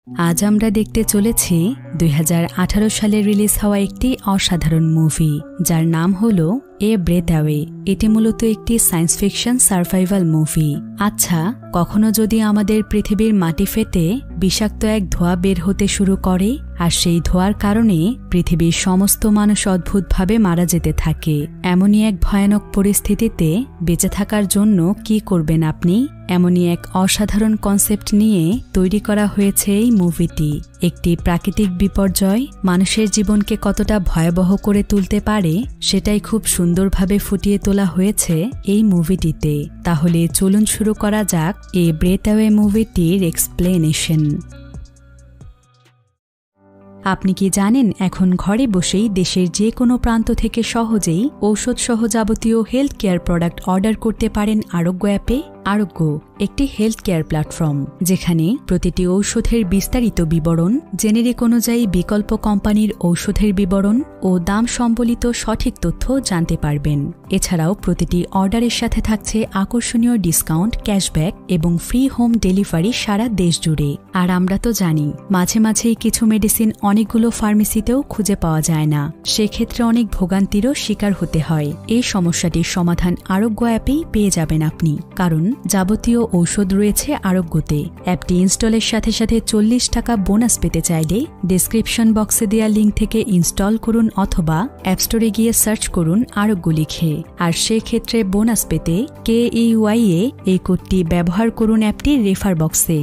আজ আমরা দেখতে চলেছি 2018 সালে রিলিজ হওয়া একটি অসাধারণ মুভি যার নাম হলো এ ব্রেথ অ্যাওয়ে। এটি মূলত একটি সায়েন্স ফিকশন সার্ভাইভাল মুভি। আচ্ছা, কখনো যদি আমাদের পৃথিবীর মাটি ফেটে বিষাক্ত এক ধোঁয়া বের হতে শুরু করে আর সেই ধোঁয়ার কারণে পৃথিবীর সমস্ত মানুষ অদ্ভুতভাবে মারা যেতে থাকে, এমনই এক ভয়ানক পরিস্থিতিতে বেঁচে থাকার জন্য কি করবেন আপনি? এমনই এক অসাধারণ কনসেপ্ট নিয়ে তৈরি করা হয়েছে এই মুভিটি। একটি প্রাকৃতিক বিপর্যয় মানুষের জীবনকে কতটা ভয়াবহ করে তুলতে পারে সেটাই খুব সুন্দরভাবে ফুটিয়ে তোলা হয়েছে এই মুভিটিতে। তাহলে চলুন শুরু করা যাক এ ব্রেথ অ্যাওয়ে মুভিটির এক্সপ্লেনেশন। আপনি কি জানেন এখন ঘরে বসেই দেশের যে কোনো প্রান্ত থেকে সহজেই ঔষধ সহ যাবতীয় হেলথ কেয়ার প্রোডাক্ট অর্ডার করতে পারেন আরোগ্য অ্যাপে? আরোগ্য একটি হেলথ কেয়ার প্ল্যাটফর্ম যেখানে প্রতিটি ঔষধের বিস্তারিত বিবরণ, জেনেরিক অনুযায়ী বিকল্প কোম্পানির ঔষধের বিবরণ ও দাম সম্বলিত সঠিক তথ্য জানতে পারবেন। এছাড়াও প্রতিটি অর্ডারের সাথে থাকছে আকর্ষণীয় ডিসকাউন্ট, ক্যাশব্যাক এবং ফ্রি হোম ডেলিভারি সারা দেশ জুড়ে। আর আমরা তো জানি মাঝে মাঝেই কিছু মেডিসিন অনেকগুলো ফার্মেসিতেও খুঁজে পাওয়া যায় না, সেক্ষেত্রে অনেক ভোগান্তিরও শিকার হতে হয়। এই সমস্যাটির সমাধান আরোগ্য অ্যাপেই পেয়ে যাবেন আপনি, কারণ যাবতীয় ঔষধ রয়েছে আরোগ্যতে। অ্যাপটি ইনস্টলের সাথে সাথে 40 টাকা বোনাস পেতে চাইলে ডেসক্রিপশন বক্সে দেওয়া লিঙ্ক থেকে ইনস্টল করুন অথবা অ্যাপ স্টোরে গিয়ে সার্চ করুন আরোগ্য লিখে। আর সেক্ষেত্রে বোনাস পেতে KEY এই কোডটি ব্যবহার করুন অ্যাপটির রেফার বক্সে।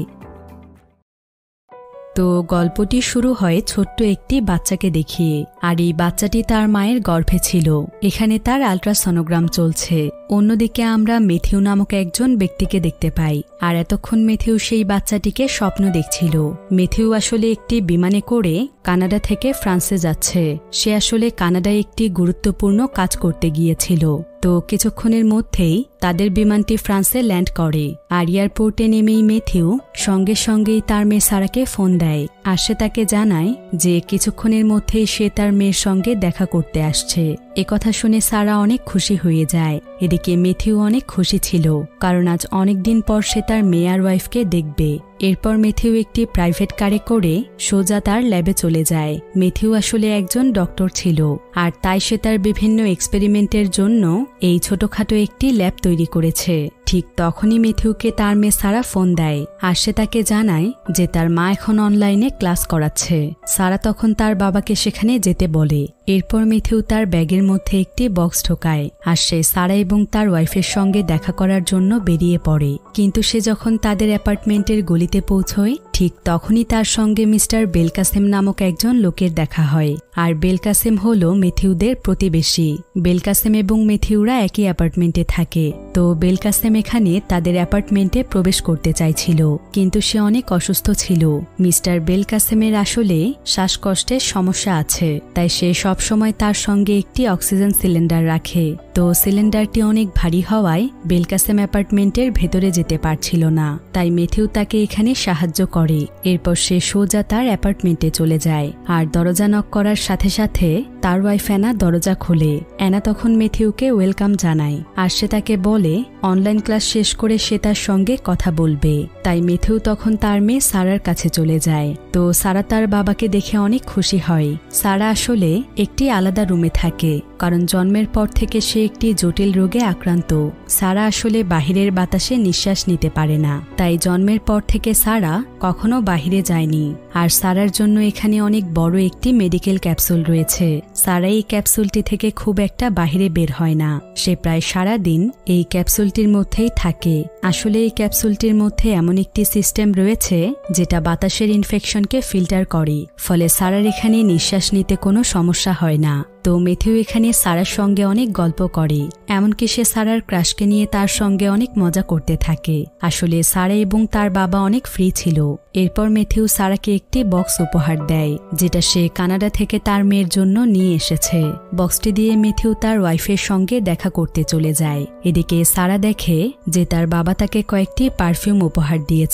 তো গল্পটি শুরু হয় ছোট্ট একটি বাচ্চাকে দেখিয়ে, আর এই বাচ্চাটি তার মায়ের গর্ভে ছিল। এখানে তার আল্ট্রাসনোগ্রাম চলছে। অন্যদিকে আমরা মেথিউ নামক একজন ব্যক্তিকে দেখতে পাই, আর এতক্ষণ মেথিউ সেই বাচ্চাটিকে স্বপ্ন দেখছিল। মেথিউ আসলে একটি বিমানে করে কানাডা থেকে ফ্রান্সে যাচ্ছে। সে আসলে কানাডায় একটি গুরুত্বপূর্ণ কাজ করতে গিয়েছিল। তো কিছুক্ষণের মধ্যেই তাদের বিমানটি ফ্রান্সে ল্যান্ড করে, আর এয়ারপোর্টে নেমেই মেথিউ সঙ্গে সঙ্গেই তার মেয়ে সারাকে ফোন দেয়। আর সে তাকে জানায় যে কিছুক্ষণের মধ্যেই সে তার মেয়ের সঙ্গে দেখা করতে আসছে। একথা শুনে সারা অনেক খুশি হয়ে যায়। এদিকে মেথিউ অনেক খুশি ছিল, কারণ আজ অনেকদিন পর সে তার মেয়ে আর ওয়াইফকে দেখবে। এরপর মেথিউ একটি প্রাইভেট কারে করে সোজা তার ল্যাবে চলে যায়। মেথিউ আসলে একজন ডক্টর ছিল, আর তাই সে তার বিভিন্ন এক্সপেরিমেন্টের জন্য এই ছোটখাটো একটি ল্যাব তৈরি করেছে। ঠিক তখনই মেথিউকে তার মেয়ে সারা ফোন দেয়, আর সে তাকে জানায় যে তার মা এখন অনলাইনে ক্লাস করাচ্ছে। সারা তখন তার বাবাকে সেখানে যেতে বলে। এরপর মেথিউ তার ব্যাগের মধ্যে একটি বক্স ঢোকায়, আর সে সারা এবং তার ওয়াইফের সঙ্গে দেখা করার জন্য বেরিয়ে পড়ে। কিন্তু সে যখন তাদের অ্যাপার্টমেন্টের গলিতে পৌঁছয়, ঠিক তখনই তার সঙ্গে মিস্টার বেলকাসেম নামক একজন লোকের দেখা হয়। আর বেলকাসেম হল মেথিউদের প্রতিবেশী। বেলকাসেম এবং মেথিউরা একই অ্যাপার্টমেন্টে থাকে। তো বেলকাসেম এখানে তাদের অ্যাপার্টমেন্টে প্রবেশ করতে চাইছিল, কিন্তু সে অনেক অসুস্থ ছিল। মিস্টার বেলকাসেমের আসলে শ্বাসকষ্টের সমস্যা আছে, তাই সে সবসময় তার সঙ্গে একটি অক্সিজেন সিলিন্ডার রাখে। তো সিলিন্ডারটি অনেক ভারী হওয়ায় বেলকাসেম অ্যাপার্টমেন্টের ভেতরে যেতে পারছিল না, তাই মেথিউ তাকে এখানে সাহায্য করে। এরপর সে সোজা তার অ্যাপার্টমেন্টে চলে যায়, আর দরজা নক করার সাথে সাথে তার ওয়াইফ অ্যানা দরজা খোলে। অ্যানা তখন মেথিউকে ওয়েলকাম জানায়, আর সে তাকে বলে অনলাইন ক্লাস শেষ করে সে তার সঙ্গে কথা বলবে। তাই মেথিউ তখন তার মেয়ে সারার কাছে চলে যায়। তো সারা তার বাবাকে দেখে অনেক খুশি হয়। সারা আসলে একটি আলাদা রুমে থাকে, কারণ জন্মের পর থেকে সে একটি জটিল রোগে আক্রান্ত। সারা আসলে বাহিরের বাতাসে নিঃশ্বাস নিতে পারে না, তাই জন্মের পর থেকে সারা কখনো বাহিরে যায়নি। আর সারার জন্য এখানে অনেক বড় একটি মেডিকেল ক্যাপসুল রয়েছে। সারা এই ক্যাপসুলটি থেকে খুব একটা বাহিরে বের হয় না। সে প্রায় সারা দিন এই ক্যাপসুলটির মধ্যেই থাকে। আসলে এই ক্যাপসুলটির মধ্যে এমন একটি সিস্টেম রয়েছে যেটা বাতাসের ইনফেকশনকে ফিল্টার করে, ফলে সারার এখানে নিঃশ্বাস নিতে কোনো সমস্যা হয় না। তো মেথিউ এখানে সারার সঙ্গে অনেক গল্প করে, এমনকি সে সারার ক্রাশকে নিয়ে তার সঙ্গে অনেক মজা করতে থাকে। আসলে সারা এবং তার বাবা অনেক ফ্রি ছিল। এরপর মেথিউ সারাকে একটি বক্স উপহার দেয়, যেটা সে কানাডা থেকে তার মেয়ের জন্য নিয়ে এসেছে। বক্সটি দিয়ে মেথিউ তার ওয়াইফের সঙ্গে দেখা করতে চলে যায়। এদিকে সারা দেখে যে তার বাবা তাকে কয়েকটি পারফিউম উপহার দিয়েছে,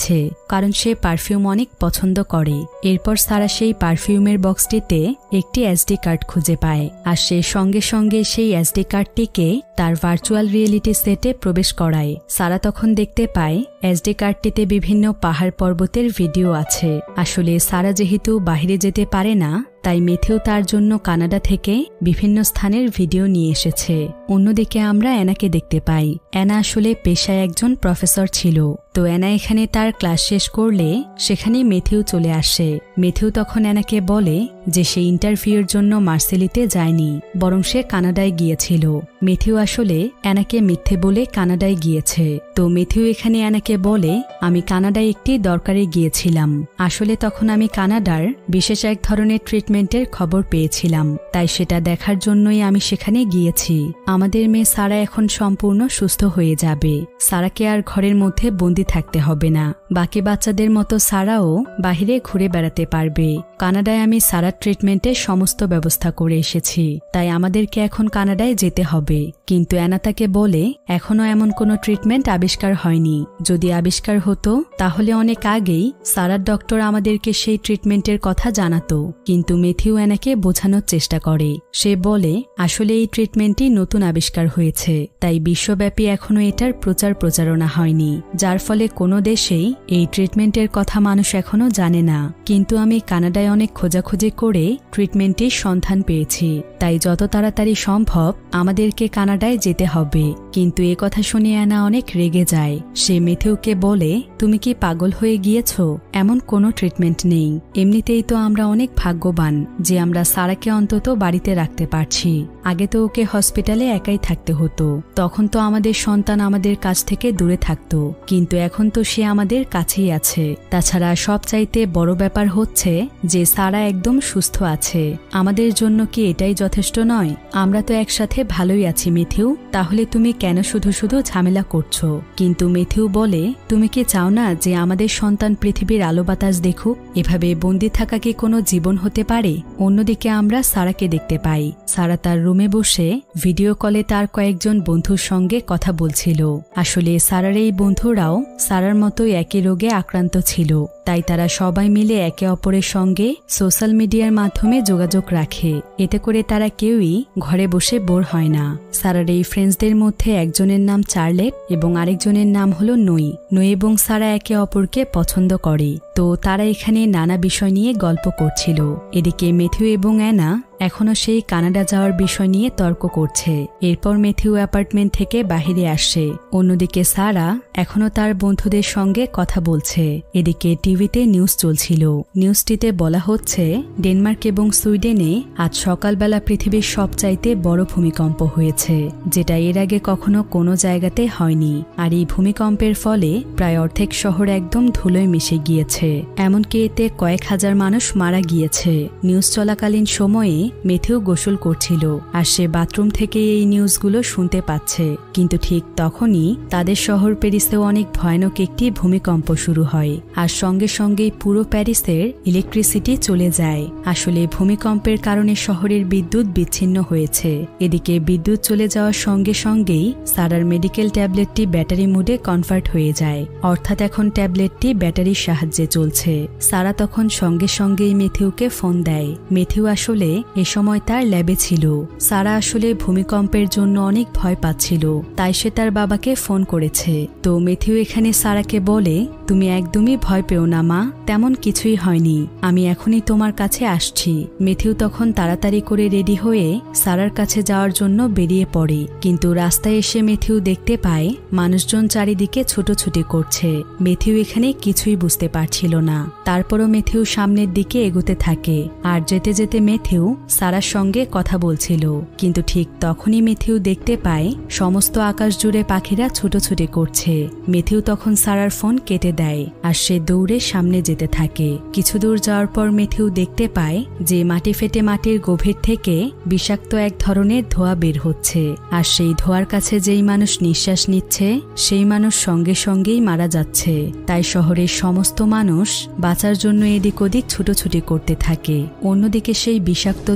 কারণ সে পারফিউম অনেক পছন্দ করে। এরপর সারা সেই পারফিউমের বক্সটিতে একটি এসডি কার্ড খুঁজে পায় আর সে সঙ্গে সঙ্গে সেই এসডি কার্ডটিকে তার ভার্চুয়াল রিয়েলিটি সেটে প্রবেশ করায়। সারা তখন দেখতে পায় এসডি কার্ডটিতে বিভিন্ন পাহাড় পর্বতের ভিডিও আছে। আসলে সারা যেহেতু বাইরে যেতে পারে না, তাই মেথিউ তার জন্য কানাডা থেকে বিভিন্ন স্থানের ভিডিও নিয়ে এসেছে। অন্যদিকে আমরা অ্যানাকে দেখতে পাই। অ্যানা আসলে পেশায় একজন প্রফেসর ছিল। তো অ্যানা এখানে তার ক্লাস শেষ করলে সেখানে মেথিউ চলে আসে। মেথিউ তখন অ্যানাকে বলে যে সে ইন্টারভিউর জন্য মার্সেলিতে যায়নি, বরং সে কানাডায় গিয়েছিল। মেথিউ আসলে অ্যানাকে মিথ্যে বলে কানাডায় গিয়েছে। তো মেথিউ এখানে অ্যানাকে বলে, আমি কানাডায় একটি দরকারে গিয়েছিলাম। আসলে তখন আমি কানাডার বিশেষ এক ধরনের ট্রিটমেন্টের খবর পেয়েছিলাম, তাই সেটা দেখার জন্যই আমি সেখানে গিয়েছি। আমাদের মেয়ে সারা এখন সম্পূর্ণ সুস্থ হয়ে যাবে। সারাকে আর ঘরের মধ্যে বন্দি থাকতে হবে না। বাকি বাচ্চাদের মতো সারাও বাহিরে ঘুরে বেড়াতে পারবে। কানাডায় আমি সারার ট্রিটমেন্টের সমস্ত ব্যবস্থা করে এসেছি, তাই আমাদেরকে এখন কানাডায় যেতে হবে। কিন্তু অ্যানা তাকে বলে, এখনো এমন কোনো ট্রিটমেন্ট আবিষ্কার হয়নি। যদি আবিষ্কার হতো তাহলে অনেক আগেই সারার ডক্টর আমাদেরকে সেই ট্রিটমেন্টের কথা জানাতো। কিন্তু মেথিউ অ্যানাকে বোঝানোর চেষ্টা করে। সে বলে, আসলে এই ট্রিটমেন্টটি নতুন আবিষ্কার হয়েছে, তাই বিশ্বব্যাপী এখনো এটার প্রচারণা হয়নি, যার ফলে কোনো দেশেই এই ট্রিটমেন্টের কথা মানুষ এখনো জানে না। কিন্তু আমি কানাডায় অনেক খোঁজাখুঁজি করে ট্রিটমেন্টটির সন্ধান পেয়েছি, তাই যত তাড়াতাড়ি সম্ভব আমাদেরকে কানাডায় যেতে হবে। কিন্তু এ কথা শুনে অ্যানা অনেক রেগে যায়। সে মেথিউকে বলে, তুমি কি পাগল হয়ে গিয়েছ? এমন কোনো ট্রিটমেন্ট নেই। এমনিতেই তো আমরা অনেক ভাগ্যবান যে আমরা সারাকে অন্তত বাড়িতে রাখতে পারছি। আগে তো ওকে হসপিটালে একাই থাকতে হতো, তখন তো আমাদের সন্তান আমাদের কাছ থেকে দূরে থাকতো, কিন্তু এখন তো সে আমাদের কাছেই আছে। তাছাড়া সবচাইতে বড় ব্যাপার হচ্ছে যে সারা একদম সুস্থ আছে। আমাদের জন্য কি এটাই যথেষ্ট নয়? আমরা তো একসাথে ভালোই আছি মেথিউ, তাহলে তুমি কেন শুধু শুধু ঝামেলা করছো? কিন্তু মেথিউ বলে, তুমি কি চাও না যে আমাদের সন্তান পৃথিবীর আলো বাতাস দেখুক? এভাবে বন্দি থাকা কি কোনো জীবন হতে পারে? অন্যদিকে আমরা সারাকে দেখতে পাই। সারা তার রুমে বসে ভিডিও কলে তার কয়েকজন বন্ধুর সঙ্গে কথা বলছিল। আসলে সারার এই বন্ধুরাও সারার মতোই একই রোগে আক্রান্ত ছিল, তাই তারা সবাই মিলে একে অপরের সঙ্গে সোশ্যাল মিডিয়ার মাধ্যমে যোগাযোগ রাখে। এতে করে তারা কেউই ঘরে বসে বোর হয় না। সারার এই ফ্রেন্ডসদের মধ্যে একজনের নাম চার্লেট এবং আরেকজনের নাম হলো নই। নই এবং সারা একে অপরকে পছন্দ করে, তো তারা এখানে নানা বিষয় নিয়ে গল্প করছিল। এদিকে মেথিউ এবং অ্যানা এখনো সেই কানাডা যাওয়ার বিষয় নিয়ে তর্ক করছে। এরপর মেথিউ অ্যাপার্টমেন্ট থেকে বাহিরে আসে। অন্যদিকে সারা এখনো তার বন্ধুদের সঙ্গে কথা বলছে। এদিকে টিভিতে নিউজ চলছিল। নিউজটিতে বলা হচ্ছে, ডেনমার্ক এবং সুইডেনে আজ সকালবেলা পৃথিবীর সবচাইতে বড় ভূমিকম্প হয়েছে, যেটা এর আগে কখনো কোনো জায়গাতে হয়নি। আর এই ভূমিকম্পের ফলে প্রায় অর্ধেক শহর একদম ধুলোয় মিশে গিয়েছে। এমনকি এতে কয়েক হাজার মানুষ মারা গিয়েছে। নিউজ চলাকালীন সময়ে মেথিউ গোসল করছিল, আর সে বাথরুম থেকে এই নিউজগুলো শুনতে পাচ্ছে। কিন্তু ঠিক তখনই তাদের শহর প্যারিসেও অনেক ভয়ানক একটি ভূমিকম্প শুরু হয়, আর সঙ্গে সঙ্গেই পুরো প্যারিসের ইলেকট্রিসিটি চলে যায়। আসলে ভূমিকম্পের কারণে শহরের বিদ্যুৎ বিচ্ছিন্ন হয়েছে। এদিকে বিদ্যুৎ চলে যাওয়ার সঙ্গে সঙ্গেই সারার মেডিকেল ট্যাবলেটটি ব্যাটারি মোডে কনভার্ট হয়ে যায়, অর্থাৎ এখন ট্যাবলেটটি ব্যাটারির সাহায্যে চলছে। সারা তখন সঙ্গে সঙ্গেই মেথিউকে ফোন দেয়। মেথিউ আসলে এ সময় তার ল্যাবে ছিল। সারা আসলে ভূমিকম্পের জন্য অনেক ভয় পাচ্ছিল, তাই সে তার বাবাকে ফোন করেছে। তো মেথিউ এখানে সারাকে বলে, তুমি একদমই ভয় পেও না মা, তেমন কিছুই হয়নি, আমি এখনই তোমার কাছে আসছি। মেথিউ তখন তাড়াতাড়ি করে রেডি হয়ে সারার কাছে যাওয়ার জন্য বেরিয়ে পড়ে। কিন্তু রাস্তায় এসে মেথিউ দেখতে পায় মানুষজন চারিদিকে ছোটাছুটি করছে। মেথিউ এখানে কিছুই বুঝতে পারছিল না। তারপরও মেথিউ সামনের দিকে এগোতে থাকে, আর যেতে যেতে মেথিউ সারার সঙ্গে কথা বলছিল। কিন্তু ঠিক তখনই মেথিউ দেখতে পায় সমস্ত আকাশ জুড়ে পাখিরা ছুটোছুটি করছে। মেথিউ তখন সারার ফোন কেটে দেয়, আর সে দৌড়ে সামনে যেতে থাকে। কিছু দূর যাওয়ার পর মেথিউ দেখতে পায় যে মাটি ফেটে মাটির গভীর থেকে বিষাক্ত এক ধরনের ধোঁয়া বের হচ্ছে, আর সেই ধোঁয়ার কাছে যেই মানুষ নিঃশ্বাস নিচ্ছে সেই মানুষ সঙ্গে সঙ্গেই মারা যাচ্ছে। তাই শহরের সমস্ত মানুষ বাঁচার জন্য এদিক ওদিক ছুটোছুটি করতে থাকে। অন্যদিকে সেই বিষাক্ত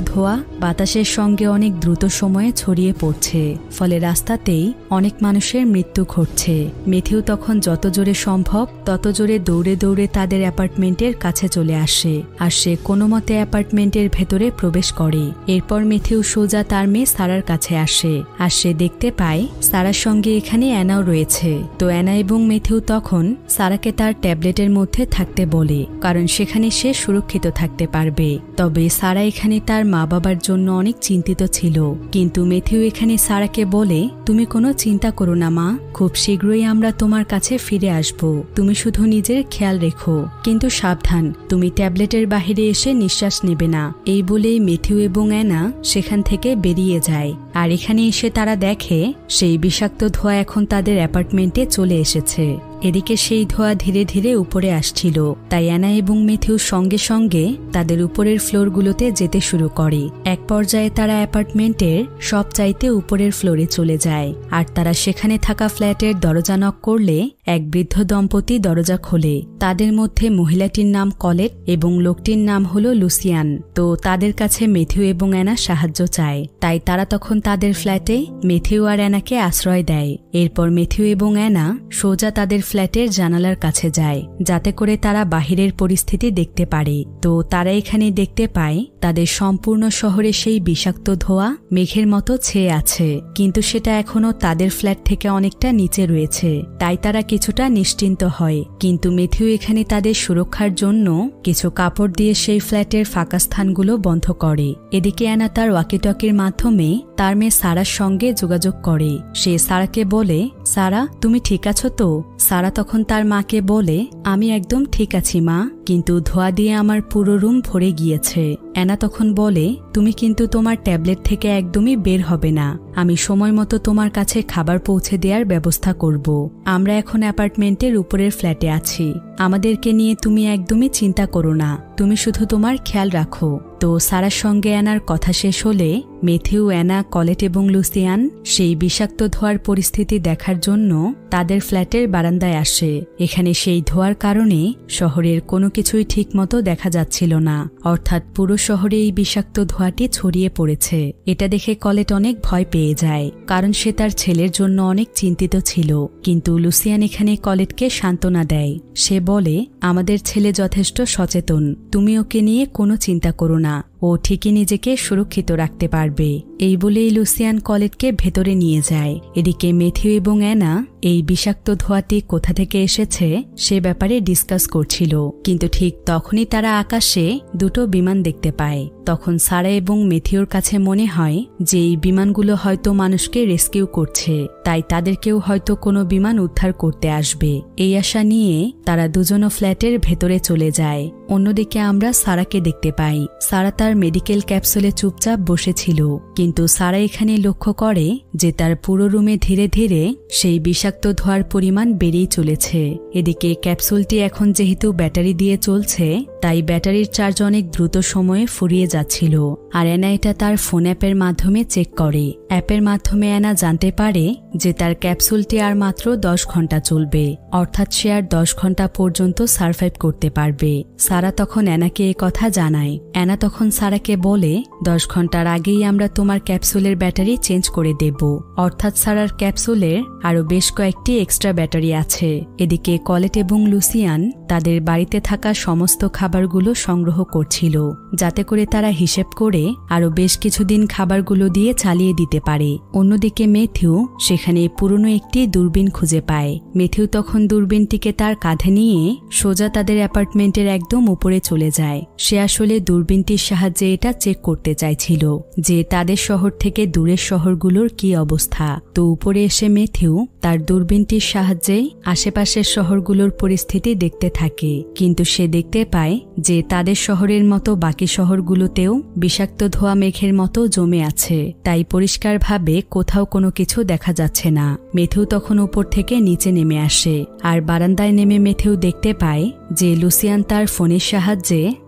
ধোঁয়া বাতাসের সঙ্গে অনেক দ্রুত সময়ে ছড়িয়ে পড়ছে, ফলে রাস্তাতেই অনেক মানুষের মৃত্যু ঘটছে। মেথিউ তখন যত জোরে সম্ভব তত জোরে দৌড়ে দৌড়ে তাদের অ্যাপার্টমেন্টের কাছে চলে আসে, আর সে কোনো মতে অ্যাপার্টমেন্টের ভেতরে প্রবেশ করে। এরপর মেথিউ সোজা তার মেয়ে সারার কাছে আসে, আর সে দেখতে পায় সারার সঙ্গে এখানে অ্যানাও রয়েছে। তো অ্যানা এবং মেথিউ তখন সারাকে তার ট্যাবলেটের মধ্যে থাকতে বলে, কারণ সেখানে সে সুরক্ষিত থাকতে পারবে। তবে সারা এখানে তার মা বাবার জন্য অনেক চিন্তিত ছিল, কিন্তু মেথিউ এখানে সারাকে বলে, তুমি কোনো চিন্তা করো না মা, খুব শীঘ্রই আমরা তোমার কাছে ফিরে আসব, তুমি শুধু নিজের খেয়াল রেখো, কিন্তু সাবধান, তুমি ট্যাবলেটের বাহিরে এসে নিঃশ্বাস নেবে না। এই বলেই মেথিউ এবং অ্যানা সেখান থেকে বেরিয়ে যায়। আর এখানে এসে তারা দেখে সেই বিষাক্ত ধোঁয়া এখন তাদের অ্যাপার্টমেন্টে চলে এসেছে। এদিকে সেই ধোঁয়া ধীরে ধীরে উপরে আসছিল, তাই অ্যানা এবং মেথিউ সঙ্গে সঙ্গে তাদের উপরের ফ্লোরগুলোতে যেতে শুরু করে। এক পর্যায়ে তারা অ্যাপার্টমেন্টের সবচাইতে উপরের ফ্লোরে চলে যায়, আর তারা সেখানে থাকা ফ্ল্যাটের দরজা নক করলে এক বৃদ্ধ দম্পতি দরজা খোলে। তাদের মধ্যে মহিলাটির নাম কলেট এবং লোকটির নাম হলো লুসিয়ান। তো তাদের কাছে মেথিউ এবং অ্যানা সাহায্য চায়, তাই তারা তখন তাদের ফ্ল্যাটে মেথিউ আর অ্যানাকে আশ্রয় দেয়। এরপর মেথিউ এবং অ্যানা সোজা তাদের ফ্ল্যাটের জানালার কাছে যায়, যাতে করে তারা বাহিরের পরিস্থিতি দেখতে পারে। তো তারা এখানে দেখতে পায় তাদের সম্পূর্ণ শহরে সেই বিষাক্ত ধোঁয়া মেঘের মতো ছেয়ে আছে, কিন্তু সেটা এখনো তাদের ফ্ল্যাট থেকে অনেকটা নিচে রয়েছে, তাই তারা কিছুটা নিশ্চিন্ত হয়। কিন্তু মেথিউ এখানে তাদের সুরক্ষার জন্য কিছু কাপড় দিয়ে সেই ফ্ল্যাটের ফাঁকা স্থানগুলো বন্ধ করে। এদিকে অ্যানা তার ওয়াকিটকির মাধ্যমে তার মেয়ে সারার সঙ্গে যোগাযোগ করে। সে সারাকে বলে, সারা তুমি ঠিক আছো তো? সারা তখন তার মাকে বলে, আমি একদম ঠিক আছি মা, কিন্তু ধোঁয়া দিয়ে আমার পুরো রুম ভরে গিয়েছে। অ্যানা তখন বলে, তুমি কিন্তু তোমার ট্যাবলেট থেকে একদমই বের হবে না, আমি সময় মতো তোমার কাছে খাবার পৌঁছে দেওয়ার ব্যবস্থা করব। আমরা এখন অ্যাপার্টমেন্টের উপরের ফ্ল্যাটে আছি, আমাদেরকে নিয়ে তুমি একদমই চিন্তা করো না, তুমি শুধু তোমার খেয়াল রাখো। তো সারার সঙ্গে অ্যানার কথা শেষ হলে মেথিউ, অ্যানা, কলেট এবং লুসিয়ান সেই বিষাক্ত ধোঁয়ার পরিস্থিতি দেখার জন্য তাদের ফ্ল্যাটের বারান্দায় আসে। এখানে সেই ধোঁয়ার কারণে শহরের কোনো কিছুই ঠিকমতো দেখা যাচ্ছিল না, অর্থাৎ পুরো শহরে এই বিষাক্ত ধোঁয়াটি ছড়িয়ে পড়েছে। এটা দেখে কলেট অনেক ভয় পেয়ে যায়, কারণ সে তার ছেলের জন্য অনেক চিন্তিত ছিল। কিন্তু লুসিয়ান এখানে কলেটকে সান্ত্বনা দেয়। সে বলে, আমাদের ছেলে যথেষ্ট সচেতন, তুমি ওকে নিয়ে কোনো চিন্তা করো না, ও ঠিকই নিজেকে সুরক্ষিত রাখতে পারবে। এই বলেই লুসিয়ান কলেটকে ভেতরে নিয়ে যায়। এদিকে মেথিউ এবং অ্যানা এই বিষাক্ত ধোঁয়াটি কোথা থেকে এসেছে সে ব্যাপারে ডিসকাস করছিল, কিন্তু ঠিক তখনই তারা আকাশে দুটো বিমান দেখতে পায়। তখন সারা এবং মেথিউর কাছে মনে হয় যে এই বিমানগুলো হয়তো মানুষকে রেস্কিউ করছে, তাই তাদেরকেও হয়তো কোনো বিমান উদ্ধার করতে আসবে। এই আশা নিয়ে তারা দুজনও ফ্ল্যাটের ভেতরে চলে যায়। অন্যদিকে আমরা সারাকে দেখতে পাই। সারা তার মেডিকেল ক্যাপসুলে চুপচাপ বসেছিল, কিন্তু সারা এখানে লক্ষ্য করে যে তার পুরো রুমে ধীরে ধীরে সেই বিষাক্ত ধোঁয়ার পরিমাণ বেড়েই চলেছে। এদিকে ক্যাপসুলটি এখন যেহেতু ব্যাটারি দিয়ে চলছে, তাই ব্যাটারির চার্জ অনেক দ্রুত সময়ে ফুরিয়ে যাচ্ছিল। আর অ্যানা এটা তার ফোন অ্যাপের মাধ্যমে চেক করে। অ্যাপের মাধ্যমে অ্যানা জানতে পারে যে তার ক্যাপসুলটি আর মাত্র 10 ঘন্টা চলবে, অর্থাৎ সে আর 10 ঘন্টা পর্যন্ত সারভাইভ করতে পারবে। সারা তখন অ্যানাকে এ কথা জানায়। অ্যানা তখন সারাকে বলে, 10 ঘন্টার আগেই আমরা তোমার ক্যাপসুলের ব্যাটারি চেঞ্জ করে দেব। অর্থাৎ সারার ক্যাপসুলের আরও বেশ কয়েকটি এক্সট্রা ব্যাটারি আছে। এদিকে কলেট এবং লুসিয়ান তাদের বাড়িতে থাকা সমস্ত খাবারগুলো সংগ্রহ করছিল, যাতে করে তারা হিসেব করে আরও বেশ কিছুদিন খাবারগুলো দিয়ে চালিয়ে দিতে পারে। অন্যদিকে মেথিউ সেখানে পুরনো একটি দূরবীন খুঁজে পায়। মেথিউ তখন দূরবীনটিকে তার কাঁধে নিয়ে সোজা তাদের অ্যাপার্টমেন্টের একদম উপরে চলে যায়। সে আসলে দূরবীনটির সাহায্যে এটা চেক করতে চাইছিল যে তাদের শহর থেকে দূরের শহরগুলোর কি অবস্থা। তো উপরে এসে মেথিউ তার দূরবীনটির সাহায্যে আশেপাশের শহরগুলোর পরিস্থিতি দেখতে থাকে, কিন্তু সে দেখতে পায় যে তাদের শহরের মতো বাকি শহরগুলোতেও বিষাক্ত ধোঁয়া মেঘের মতো জমে আছে, তাই পরিষ্কারভাবে কোথাও কোনো কিছু দেখা যাচ্ছে না। মেথিউ তখন উপর থেকে নিচে নেমে আসে, আর বারান্দায় নেমে মেথিউ দেখতে পায় যে লুসিয়ান তার ফোনের সাহায্যে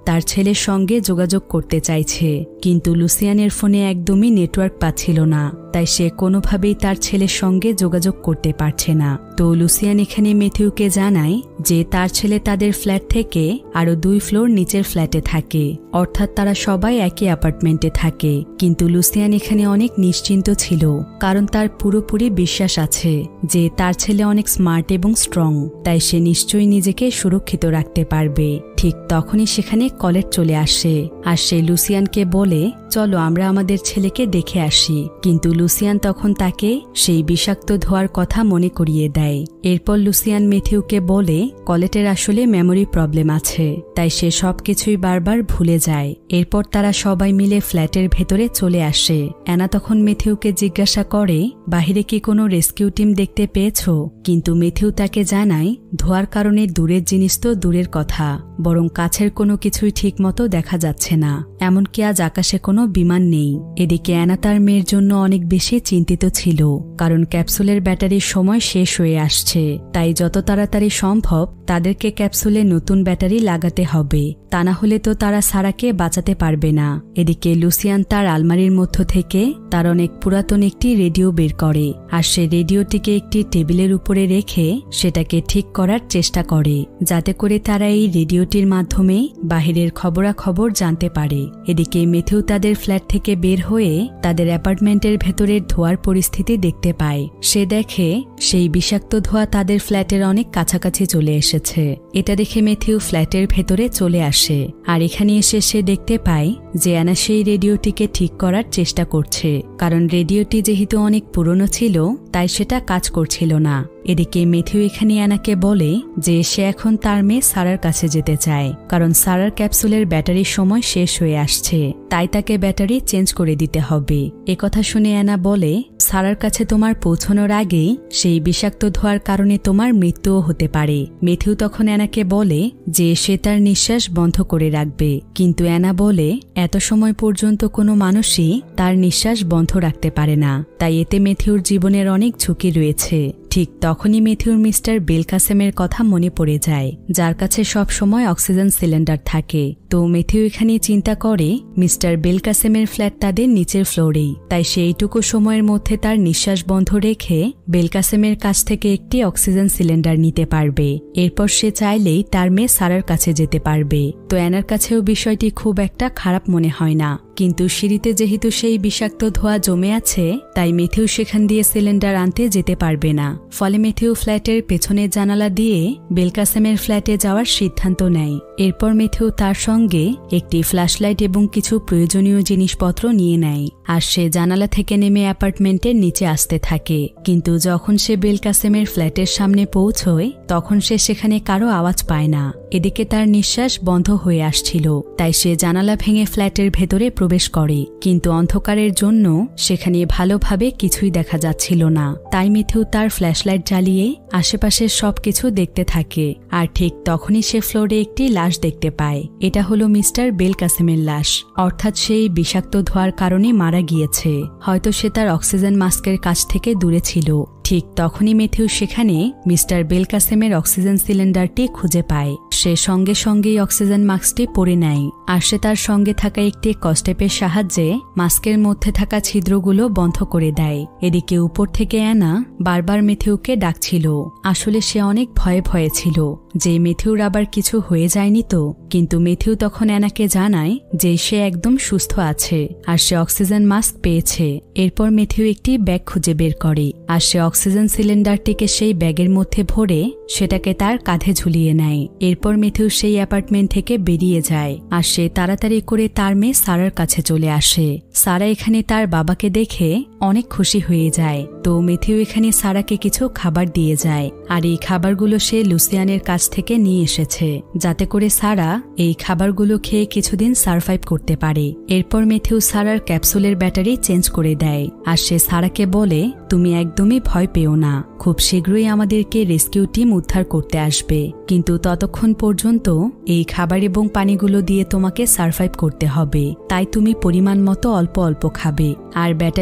তার ছেলের সঙ্গে যোগাযোগ করতে চাইছে, কিন্তু লুসিয়ানের ফোনে একদমই নেটওয়ার্ক পাচ্ছিল না, তাই সে কোনোভাবেই তার ছেলের সঙ্গে যোগাযোগ করতে পারছে না। তো লুসিয়ান এখানে ম্যাথিউকে জানায় যে তার ছেলে তাদের ফ্ল্যাট থেকে আরও 2 ফ্লোর নিচের ফ্ল্যাটে থাকে, অর্থাৎ তারা সবাই একই অ্যাপার্টমেন্টে থাকে। কিন্তু লুসিয়ান এখানে অনেক নিশ্চিন্ত ছিল, কারণ তার পুরোপুরি বিশ্বাস আছে যে তার ছেলে অনেক স্মার্ট এবং স্ট্রং, তাই সে নিশ্চয়ই নিজেকে সুরক্ষিত রাখতে পারবে। ঠিক তখনই সেখানে কলেট চলে আসে, আর সে লুসিয়ানকে বলে, চলো আমরা আমাদের ছেলেকে দেখে আসি। কিন্তু লুসিয়ান তখন তাকে সেই বিষাক্ত ধোঁয়ার কথা মনে করিয়ে দেয়। এরপর লুসিয়ান ম্যাথিউকে বলে কলেটের আসলে মেমোরি প্রবলেম আছে, তাই সে সবকিছুই বারবার ভুলে যায়। এরপর তারা সবাই মিলে ফ্ল্যাটের ভেতরে চলে আসে। অ্যানা তখন ম্যাথিউকে জিজ্ঞাসা করে, বাহিরে কি কোনো রেস্কিউ টিম দেখতে পেয়েছ? কিন্তু ম্যাথিউ তাকে জানায়, ধোঁয়ার কারণে দূরের জিনিস তো দূরের কথা, বরং কাছের কোনো কিছুই ঠিকমতো দেখা যাচ্ছে না, এমনকি আজ আকাশে কোনো বিমান নেই। এদিকে অ্যানা তার মেয়ের জন্য অনেক বেশি চিন্তিত ছিল, কারণ ক্যাপসুলের ব্যাটারির সময় শেষ হয়ে আসছে, তাই যত তাড়াতাড়ি সম্ভব তাদেরকে ক্যাপসুলে নতুন ব্যাটারি লাগাতে হবে, তা না হলে তো তারা সারাকে বাঁচাতে পারবে না। এদিকে লুসিয়ান তার আলমারির মধ্য থেকে তার অনেক পুরাতন একটি রেডিও বের করে, আর সে রেডিওটিকে একটি টেবিলের উপরে রেখে সেটাকে ঠিক করার চেষ্টা করে, যাতে করে তারা এই রেডিওটির মাধ্যমে বাহিরের খবরাখবর জানতে পারে। এদিকে ম্যাথিউ তাদের ফ্ল্যাট থেকে বের হয়ে তাদের অ্যাপার্টমেন্টের ভেতরের ধোঁয়ার পরিস্থিতি দেখতে পায়। সে দেখে সেই বিষাক্ত ধোঁয়া তাদের ফ্ল্যাটের অনেক কাছাকাছি চলে এসেছে। এটা দেখে ম্যাথিউ ফ্ল্যাটের ভেতরে চলে আসে, আর এখানে এসে সে দেখতে পায় যে অ্যানা সেই রেডিওটিকে ঠিক করার চেষ্টা করছে, কারণ রেডিওটি যেহেতু অনেক পুরনো ছিল তাই সেটা কাজ করছিল না। এদিকে ম্যাথিউ এখানে অ্যানাকে বলে যে সে এখন তার মেয়ে সারার কাছে যেতে চায়, কারণ সারার ক্যাপসুলের ব্যাটারির সময় শেষ হয়ে আসছে, তাই তাকে ব্যাটারি চেঞ্জ করে দিতে হবে। একথা শুনে অ্যানা বলে, সারার কাছে তোমার পৌঁছানোর আগেই সেই বিষাক্ত ধোঁয়ার কারণে তোমার মৃত্যুও হতে পারে। ম্যাথিউ তখন অ্যানাকে বলে যে সে তার নিঃশ্বাস বন্ধ করে রাখবে, কিন্তু অ্যানা বলে এত সময় পর্যন্ত কোনো মানুষই তার নিঃশ্বাস বন্ধ রাখতে পারে না, তাই এতে ম্যাথিউর জীবনের অনেক ঝুঁকি রয়েছে। ঠিক তখনই ম্যাথিউর মিস্টার বেলকাসেমের কথা মনে পড়ে যায়, যার কাছে সব সময় অক্সিজেন সিলিন্ডার থাকে। তো ম্যাথিউ এখানে চিন্তা করে মিস্টার বেলকাসেমের ফ্ল্যাট তাদের নিচের ফ্লোরেই, তাই সেইটুকু সময়ের মধ্যে তার নিঃশ্বাস বন্ধ রেখে বেলকাসেমের কাছ থেকে একটি অক্সিজেন সিলিন্ডার নিতে পারবে। এরপর সে চাইলেই তার মেয়ে সারার কাছে যেতে পারবে। তো অ্যানার কাছেও বিষয়টি খুব একটা খারাপ মনে হয় না, কিন্তু সিঁড়িতে যেহেতু সেই বিষাক্ত ধোঁয়া জমে আছে, তাই ম্যাথিউ সেখান দিয়ে সিলিন্ডার আনতে যেতে পারবে না। ফলে ম্যাথিউ ফ্ল্যাটের পেছনের জানালা দিয়ে বেলকাসেমের ফ্ল্যাটে যাওয়ার সিদ্ধান্ত নেয়। এরপর ম্যাথিউ তার সঙ্গে একটি ফ্ল্যাশলাইট এবং কিছু প্রয়োজনীয় জিনিসপত্র নিয়ে নেয়, আর সে জানালা থেকে নেমে অ্যাপার্টমেন্টের নিচে আসতে থাকে। কিন্তু যখন সে বেলকাসেমের ফ্ল্যাটের সামনে পৌঁছয় তখন সে সেখানে কারো আওয়াজ পায় না। এদিকে তার নিঃশ্বাস বন্ধ হয়ে আসছিল, তাই সে জানালা ভেঙে ফ্ল্যাটের ভেতরে প্রবেশ করে, কিন্তু অন্ধকারের জন্য সেখানে ভালোভাবে কিছুই দেখা যাচ্ছিল না। তাই ম্যাথিউ তার ফ্ল্যাশলাইট জ্বালিয়ে আশেপাশের সবকিছু দেখতে থাকে, আর ঠিক তখনই সে ফ্লোরে একটি লাশ দেখতে পায়। এটা হলো মিস্টার বেলকাসেমের লাশ, অর্থাৎ সেই বিষাক্ত ধোঁয়ার কারণে মারা গিয়েছে। হয়তো সে তার অক্সিজেন মাস্কের কাছ থেকে দূরে ছিল। ঠিক তখনই ম্যাথিউ সেখানে মিস্টার বেলকাসেমের অক্সিজেন সিলিন্ডারটি খুঁজে পায়। সে সঙ্গে সঙ্গেই অক্সিজেন মাস্কটি পরে নেয়, আর সে তার সঙ্গে থাকা একটি কস্টেপের সাহায্যে মাস্কের মধ্যে থাকা ছিদ্রগুলো বন্ধ করে দেয়। এদিকে উপর থেকে অ্যানা বারবার ম্যাথিউকে ডাকছিল। আসলে সে অনেক ভয়ে ভয়ে ছিল যে ম্যাথিউর আবার কিছু হয়ে যায়নি তো। কিন্তু ম্যাথিউ তখন অ্যানাকে জানায় যে সে একদম সুস্থ আছে, আর সে অক্সিজেন মাস্ক পেয়েছে। এরপর ম্যাথিউ একটি ব্যাগ খুঁজে বের করে, আর সে অক্সিজেন সিলিন্ডারটিকে সেই ব্যাগের মধ্যে ভরে সেটাকে তার কাঁধে ঝুলিয়ে নেয়। এরপর ম্যাথিউ সেই অ্যাপার্টমেন্ট থেকে বেরিয়ে যায়, আর সে তাড়াতাড়ি করে তার মেয়ে সারার কাছে চলে আসে। সারা এখানে তার বাবাকে দেখে অনেক খুশি হয়ে যায়। তো ম্যাথিউ এখানে সারাকে কিছু খাবার দিয়ে যায়, আর এই খাবারগুলো সে লুসিয়ানের কাছ থেকে নিয়ে এসেছে, যাতে করে সারা এই খাবারগুলো খেয়ে কিছুদিন সারভাইভ করতে পারে। এরপর ম্যাথিউ সারার ক্যাপসুলের ব্যাটারি চেঞ্জ করে দেয়, আর সে সারাকে বলে তুমি একদমই ভয় পেও না, খুব শীঘ্রই আমাদেরকে রেস্কিউ টিম উদ্ধার করতে আসবে, কিন্তু ততক্ষণ পর্যন্ত এই খাবার এবং পানিগুলো দিয়ে তোমাকে সারভাইভ করতে হবে, তাই তুমি পরিমাণ মতো অল্প অল্প খাবে। আর ব্যাটারি শেষ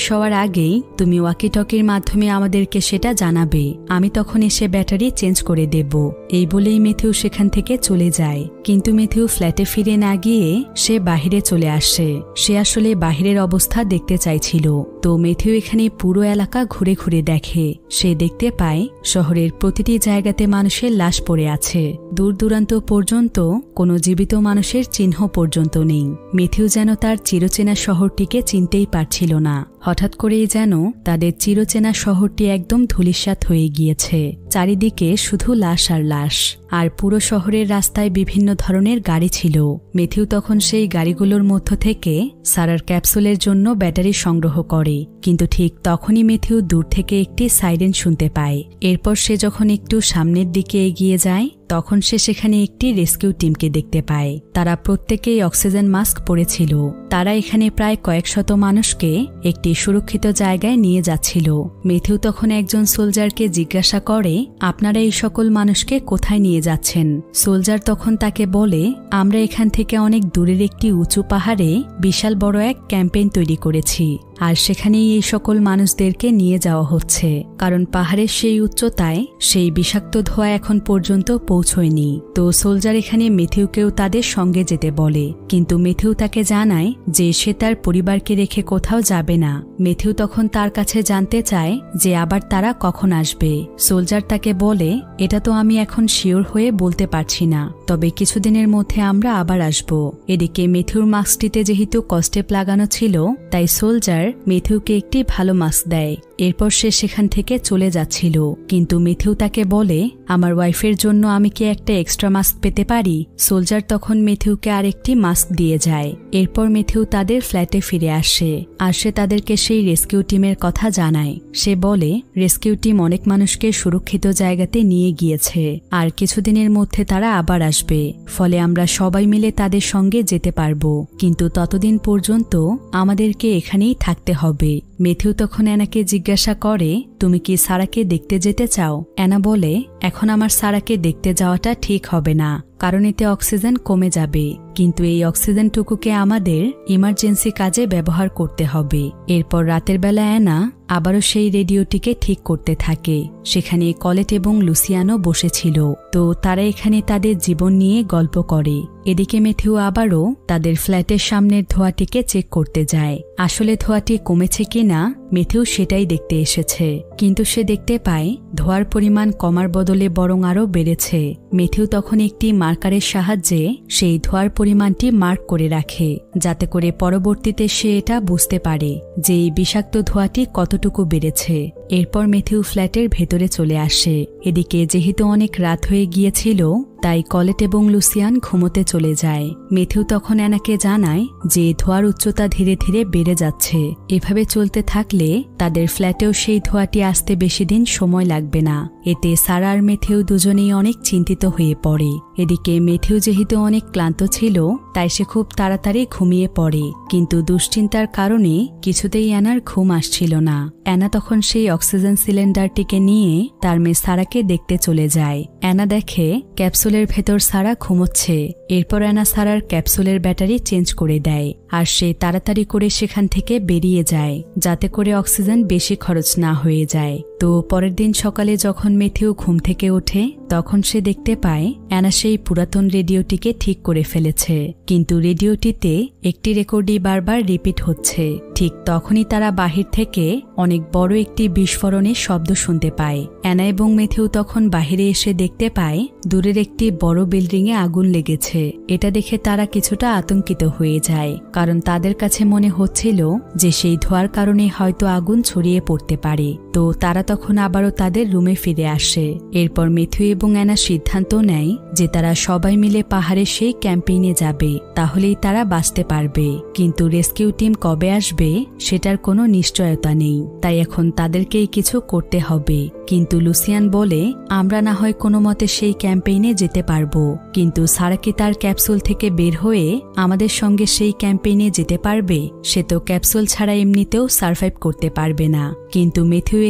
হওয়ার আগেই তুমি ওয়াকিটকির মাধ্যমে আমাদেরকে সেটা জানাবে। আমি তখন এসে ব্যাটারি চেঞ্জ করে দেব। এই বলেই ম্যাথিউ সেখান থেকে চলে যায়। কিন্তু ম্যাথিউ ফ্ল্যাটে ফিরে না গিয়ে সে বাহিরে চলে আসে। সে আসলে বাহিরের অবস্থা দেখতে চাইছিল। তো ম্যাথিউ এখানে পুরো এলাকা ঘুরে ঘুরে দেখে। সে দেখতে পায় শহরের প্রতিটি জায়গাতে মানুষের লাশ পড়ে আছে। দূর দূরান্ত পর্যন্ত কোনো জীবিত মানুষের চিহ্ন পর্যন্ত নেই। ম্যাথিউ যেন তার চিরচেনা শহরটিকে চিনতেই পারছিল না। হঠাৎ করেই যেন তাদের চিরচেনা শহরটি একদম ধূলিসাৎ হয়ে গিয়েছে। চারিদিকে শুধু লাশ আর লাশ। আর পুরো শহরের রাস্তায় বিভিন্ন ধরনের গাড়ি ছিল। ম্যাথিউ তখন সেই গাড়িগুলোর মধ্য থেকে সারার ক্যাপসুলের জন্য ব্যাটারি সংগ্রহ করে। কিন্তু ঠিক তখনই ম্যাথিউ দূর থেকে একটি সাইরেন শুনতে পায়। এরপর সে যখন একটু সামনের দিকে এগিয়ে যায় তখন সে সেখানে একটি রেস্কিউ টিমকে দেখতে পায়। তারা প্রত্যেকেই অক্সিজেন মাস্ক পরেছিল। তারা এখানে প্রায় কয়েক শত মানুষকে একটি সুরক্ষিত জায়গায় নিয়ে যাচ্ছিল। ম্যাথিউ তখন একজন সোলজারকে জিজ্ঞাসা করে, আপনারা এই সকল মানুষকে কোথায় নিয়ে যাচ্ছেন? সোলজার তখন তাকে বলে, আমরা এখান থেকে অনেক দূরের একটি উঁচু পাহাড়ে বিশাল বড় এক ক্যাম্পেইন তৈরি করেছি। আর সেখানেই এই সকল মানুষদেরকে নিয়ে যাওয়া হচ্ছে, কারণ পাহাড়ের সেই উচ্চতায় সেই বিষাক্ত ধোঁয়া এখন পর্যন্ত পৌঁছয়নি। তো সোলজার এখানে ম্যাথিউকেও তাদের সঙ্গে যেতে বলে। কিন্তু ম্যাথিউ তাকে জানায় যে সে তার পরিবারকে রেখে কোথাও যাবে না। ম্যাথিউ তখন তার কাছে জানতে চায় যে আবার তারা কখন আসবে। সোলজার তাকে বলে, এটা তো আমি এখন শিওর হয়ে বলতে পারছি না, তবে কিছুদিনের মধ্যে আমরা আবার আসব। এদিকে ম্যাথিউর মাস্কটিতে যেহেতু কস্টেপ লাগানো ছিল, তাই সোলজার ম্যাথিউকে একটি ভালো মাস্ক দেয়। এরপর সে সেখান থেকে চলে যাচ্ছিল। কিন্তু ম্যাথিউ তাকে বলে, আমার ওয়াইফের জন্য আমি কি একটা এক্সট্রা মাস্ক পেতে পারি? সোলজার তখন ম্যাথিউকে আরেকটি মাস্ক দিয়ে যায়। এরপর ম্যাথিউ তাদের ফ্ল্যাটে ফিরে আসে আর সে তাদেরকে সেই রেস্কিউ টিমের কথা জানায়। সে বলে, রেস্কিউ টিম অনেক মানুষকে সুরক্ষিত জায়গাতে নিয়ে গিয়েছে আর কিছুদিনের মধ্যে তারা আবার আসবে, ফলে আমরা সবাই মিলে তাদের সঙ্গে যেতে পারবো। কিন্তু ততদিন পর্যন্ত আমাদেরকে এখানেই থাকতে হবে। ম্যাথিউ তখন অ্যানাকে জিজ্ঞাসা করে, তুমি কি সারাকে দেখতে যেতে চাও? অ্যানা বলে, এখন আমার সারাকে দেখতে যাওয়াটা ঠিক হবে না, কারণ এতে অক্সিজেন কমে যাবে। কিন্তু এই অক্সিজেনটুকুকে আমাদের ইমার্জেন্সি কাজে ব্যবহার করতে হবে। এরপর রাতের বেলা অ্যানা আবারও সেই রেডিওটিকে ঠিক করতে থাকে। সেখানে কলেট এবং লুসিয়ানো বসেছিল। তো তারা এখানে তাদের জীবন নিয়ে গল্প করে। এদিকে ম্যাথিউ আবারও তাদের ফ্ল্যাটের সামনের ধোঁয়াটিকে চেক করতে যায়। আসলে ধোঁয়াটি কমেছে কিনা ম্যাথিউ সেটাই দেখতে এসেছে। কিন্তু সে দেখতে পায় ধোঁয়ার পরিমাণ কমার বদলে বরং আরও বেড়েছে। ম্যাথিউ তখন একটি মার্কারের সাহায্যে সেই ধোঁয়ার পরিমাণটি মার্ক করে রাখে, যাতে করে পরবর্তীতে সে এটা বুঝতে পারে যে এই বিষাক্ত ধোঁয়াটি কতটুকু বেড়েছে। এরপর ম্যাথিউ ফ্ল্যাটের ভেতরে চলে আসে। এদিকে যেহেতু অনেক রাত হয়ে গিয়েছিল, তাই কলেট এবং লুসিয়ান ঘুমোতে চলে যায়। ম্যাথিউ তখন অ্যানাকে জানায় যে ধোঁয়ার উচ্চতা ধীরে ধীরে বেড়ে যাচ্ছে। এভাবে চলতে থাকলে তাদের ফ্ল্যাটেও সেই ধোঁয়াটি আসতে বেশি দিন সময় লাগবে না। এতে সারা আর ম্যাথিউ দুজনেই অনেক চিন্তিত হয়ে পড়ে। এদিকে ম্যাথিউ যেহেতু অনেক ক্লান্ত ছিল, তাই সে খুব তাড়াতাড়ি ঘুমিয়ে পড়ে। কিন্তু দুশ্চিন্তার কারণে কিছুতেই অ্যানার ঘুম আসছিল না। অ্যানা তখন সেই অক্সিজেন সিলিন্ডারটিকে নিয়ে তার মেয়ে সারাকে দেখতে চলে যায়। অ্যানা দেখে ক্যাপসুলের ভেতর সারা ঘুমোচ্ছে। এরপর অ্যানা সারার ক্যাপসুলের ব্যাটারি চেঞ্জ করে দেয় আর সে তাড়াতাড়ি করে সেখান থেকে বেরিয়ে যায়, যাতে করে অক্সিজেন বেশি খরচ না হয়ে যায়। তো পরের দিন সকালে যখন ম্যাথিউ ঘুম থেকে ওঠে, তখন সে দেখতে পায় অ্যানা সেই পুরাতন রেডিওটিকে ঠিক করে ফেলেছে। কিন্তু রেডিওটিতে একটি রেকর্ডই বারবার রিপিট হচ্ছে। ঠিক তখনই তারা বাহির থেকে অনেক বড় একটি বিস্ফোরণের শব্দ শুনতে পায়। অ্যানা এবং ম্যাথিউ তখন বাহিরে এসে দেখতে পায় দূরের একটি বড় বিল্ডিংয়ে আগুন লেগেছে। এটা দেখে তারা কিছুটা আতঙ্কিত হয়ে যায়, কারণ তাদের কাছে মনে হচ্ছিল যে সেই ধোঁয়ার কারণে হয়তো আগুন ছড়িয়ে পড়তে পারে। তো তারা তখন আবারও তাদের রুমে ফিরে আসে। এরপর ম্যাথিউ এবং অ্যানা সিদ্ধান্ত নেয় যে তারা সবাই মিলে পাহাড়ের সেই ক্যাম্পেইনে যাবে, তাহলেই তারা বাঁচতে পারবে। কিন্তু রেস্কিউ টিম কবে আসবে সেটার কোনো নিশ্চয়তা নেই, তাই এখন তাদেরকেই কিছু করতে হবে। কিন্তু লুসিয়ান বলে, আমরা না হয় কোনো মতে সেই ক্যাম্পেইনে যেতে পারবো, কিন্তু সারা কি তার ক্যাপসুল থেকে বের হয়ে আমাদের সঙ্গে সেই ক্যাম্পেইনে যেতে পারবে? সে তো ক্যাপসুল ছাড়া এমনিতেও সারভাইভ করতে পারবে না। কিন্তু ম্যাথিউ এখানে তাকে